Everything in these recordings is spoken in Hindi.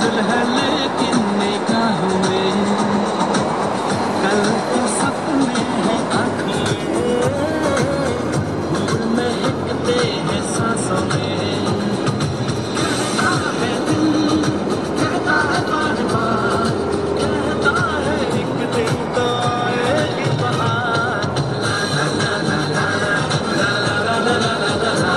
मंजिल है लेकिन निगाहों में, कल के सपने हैं आँखों में, धूल महकते हैं सांसों में। कहता है दिल, कहता है बार बार, कहता है एक दिन तो आएगी बहार। ला ला ला ला ला ला ला ला ला ला ला।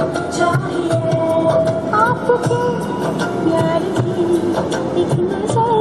आपको प्यार की एक नजर